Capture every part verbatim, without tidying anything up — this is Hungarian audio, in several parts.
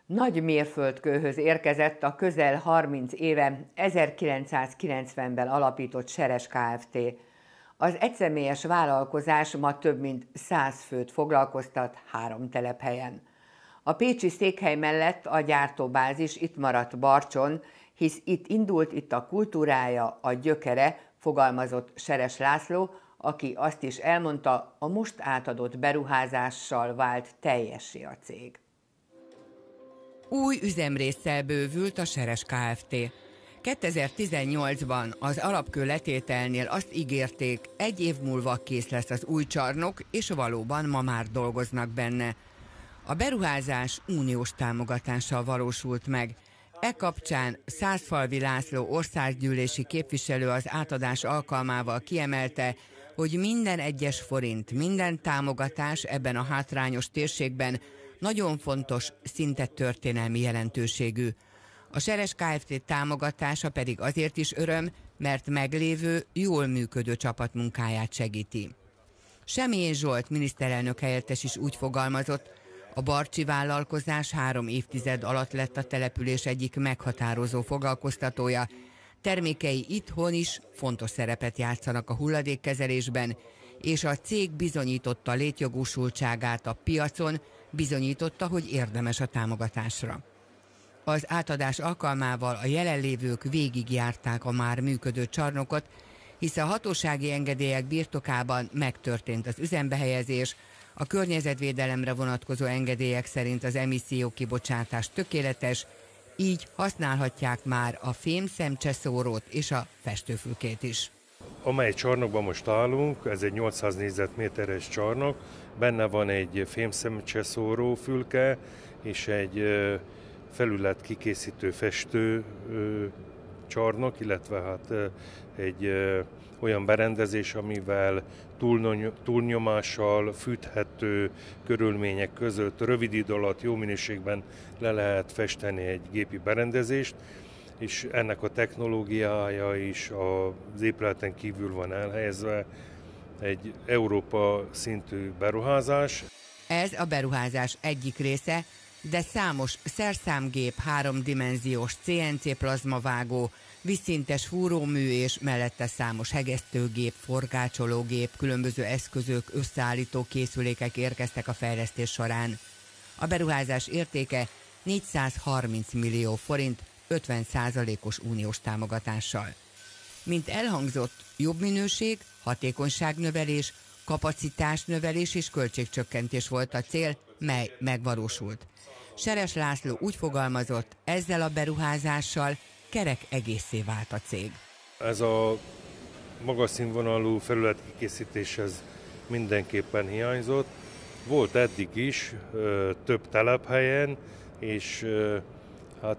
Nagy mérföldkőhöz érkezett a közel harminc éve ezerkilencszázkilencvenben alapított Seres Kft. Az egyszemélyes vállalkozás ma több mint száz főt foglalkoztat három telephelyen. A pécsi székhely mellett a gyártóbázis itt maradt Barcson, hisz itt indult, itt a kultúrája, a gyökere, fogalmazott Seres László, aki azt is elmondta, a most átadott beruházással vált teljessé a cég. Új üzemrésszel bővült a Seres Kft. kétezer-tizennyolcban az alapkő letételnél azt ígérték, egy év múlva kész lesz az új csarnok, és valóban ma már dolgoznak benne. A beruházás uniós támogatással valósult meg. E kapcsán Szászfalvi László országgyűlési képviselő az átadás alkalmával kiemelte, hogy minden egyes forint, minden támogatás ebben a hátrányos térségben nagyon fontos, szinte történelmi jelentőségű. A Seres Kft. Támogatása pedig azért is öröm, mert meglévő, jól működő csapat munkáját segíti. Semjén Zsolt miniszterelnök helyettes is úgy fogalmazott, a barcsi vállalkozás három évtized alatt lett a település egyik meghatározó foglalkoztatója. Termékei itthon is fontos szerepet játszanak a hulladékkezelésben, és a cég bizonyította létjogosultságát a piacon, bizonyította, hogy érdemes a támogatásra. Az átadás alkalmával a jelenlévők végigjárták a már működő csarnokot, hisz a hatósági engedélyek birtokában megtörtént az üzembehelyezés, a környezetvédelemre vonatkozó engedélyek szerint az emissziókibocsátás tökéletes, így használhatják már a fémszemcseszórót és a festőfülkét is. Amely csarnokban most állunk, ez egy nyolcszáz négyzetméteres csarnok, benne van egy fémszemcseszóró fülke és egy felület kikészítő festő csarnok, illetve hát egy olyan berendezés, amivel túlnyomással, fűthető körülmények között rövid idő alatt jó minőségben le lehet festeni egy gépi berendezést, és ennek a technológiája is az épületen kívül van elhelyezve, egy Európa szintű beruházás. Ez a beruházás egyik része, de számos szerszámgép, háromdimenziós cé en cé plazmavágó, vízszintes fúrómű és mellette számos hegesztőgép, forgácsológép, különböző eszközök, összeállító készülékek érkeztek a fejlesztés során. A beruházás értéke négyszázharminc millió forint, ötven százalékos uniós támogatással. Mint elhangzott, jobb minőség, hatékonyságnövelés, kapacitásnövelés és költségcsökkentés volt a cél, mely megvalósult. Seres László úgy fogalmazott, ezzel a beruházással kerek egészé vált a cég. Ez a magas színvonalú felületkikészítés ez mindenképpen hiányzott. Volt eddig is több telephelyen, és hát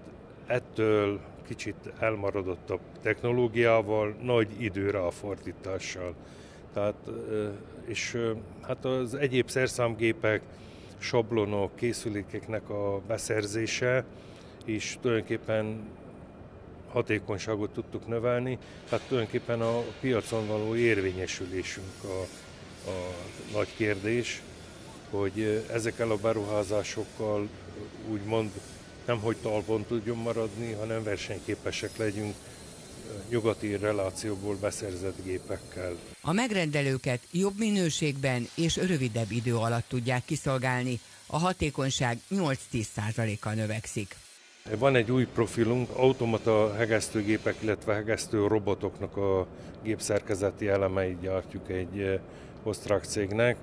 ettől kicsit elmaradottabb technológiával, nagy időráfordítással. Tehát, és hát az egyéb szerszámgépek, sablonok, készülékeknek a beszerzése is tulajdonképpen hatékonyságot tudtuk növelni, tehát tulajdonképpen a piacon való érvényesülésünk a, a nagy kérdés, hogy ezekkel a beruházásokkal úgymond nem hogy talpon tudjon maradni, hanem versenyképesek legyünk nyugati relációból beszerzett gépekkel. A megrendelőket jobb minőségben és rövidebb idő alatt tudják kiszolgálni, a hatékonyság nyolc-tíz százalékkal növekszik. Van egy új profilunk, automata hegesztőgépek, illetve hegesztő robotoknak a gépszerkezeti elemeit gyártjuk egy osztrák cégnek,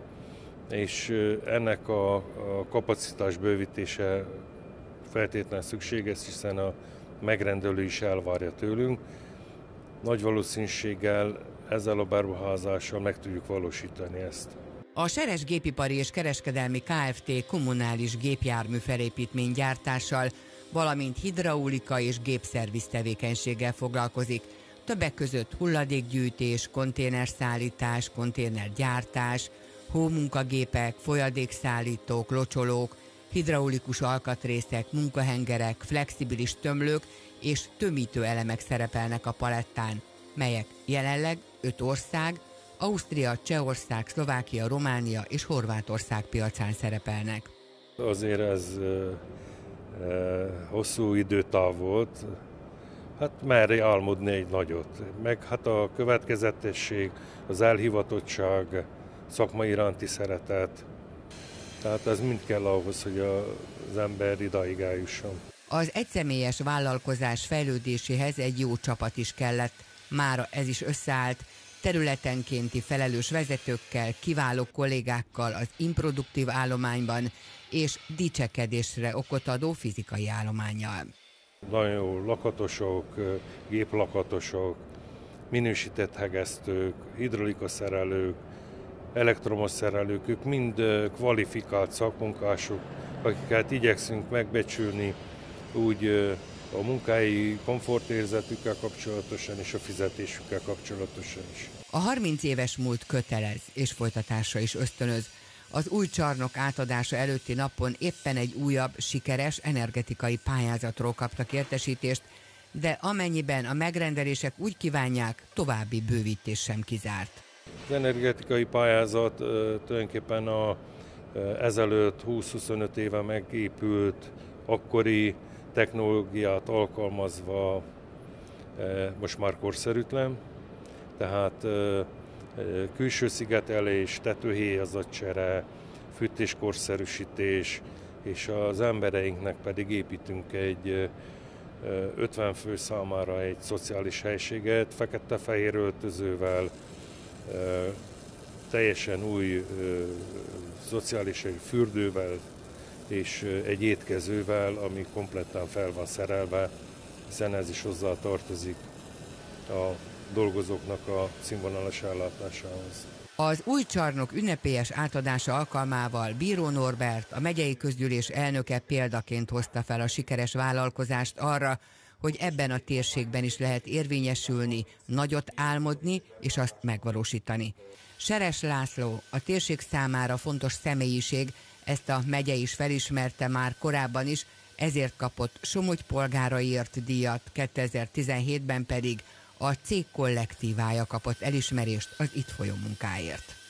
és ennek a, a kapacitás bővítése feltétlenül szükséges, hiszen a megrendelő is elvárja tőlünk. Nagy valószínűséggel ezzel a beruházással meg tudjuk valósítani ezt. A Seres Gépipari és Kereskedelmi Kft. Kommunális gépjármű felépítmény gyártással, valamint hidraulika és gépszerviz tevékenységgel foglalkozik. Többek között hulladékgyűjtés, konténerszállítás, konténergyártás, hómunkagépek, folyadékszállítók, locsolók, hidraulikus alkatrészek, munkahengerek, flexibilis tömlők és tömítő elemek szerepelnek a palettán, melyek jelenleg öt ország, Ausztria, Csehország, Szlovákia, Románia és Horvátország piacán szerepelnek. Azért ez hosszú időtáv volt, hát merj álmodni egy nagyot. Meg hát a következetesség, az elhivatottság, szakma iránti szeretet, tehát ez mind kell ahhoz, hogy az ember idáig eljusson. Az egyszemélyes vállalkozás fejlődéséhez egy jó csapat is kellett. Mára ez is összeállt, területenkénti felelős vezetőkkel, kiváló kollégákkal az improduktív állományban és dicsekedésre okot adó fizikai állománnyal. Nagyon jó lakatosok, géplakatosok, minősített hegesztők, hidrolikaszerelők, elektromos szerelők, ők mind kvalifikált szakmunkások, akiket igyekszünk megbecsülni úgy a munkai komfortérzetükkel kapcsolatosan és a fizetésükkel kapcsolatosan is. A harminc éves múlt kötelez és folytatásra is ösztönöz. Az új csarnok átadása előtti napon éppen egy újabb, sikeres energetikai pályázatról kaptak értesítést, de amennyiben a megrendelések úgy kívánják, további bővítés sem kizárt. Az energetikai pályázat tulajdonképpen a ezelőtt húsz-huszonöt éve megépült, akkori technológiát alkalmazva most már korszerűtlen, tehát külső szigetelés, tetőhéjazatcsere, fűtéskorszerűsítés, és az embereinknek pedig építünk egy ötven fő számára egy szociális helységet, fekete-fehér öltözővel, teljesen új szociális fürdővel és egy étkezővel, ami kompletten fel van szerelve, hiszen ez is hozzá tartozik a dolgozóknak a színvonalas ellátásához. Az új csarnok ünnepélyes átadása alkalmával Bíró Norbert, a megyei közgyűlés elnöke példaként hozta fel a sikeres vállalkozást arra, hogy ebben a térségben is lehet érvényesülni, nagyot álmodni és azt megvalósítani. Seres László, a térség számára fontos személyiség, ezt a megye is felismerte már korábban is, ezért kapott Somogy polgáraiért díjat, kétezer-tizenhétben pedig a cég kollektívája kapott elismerést az itt folyó munkáért.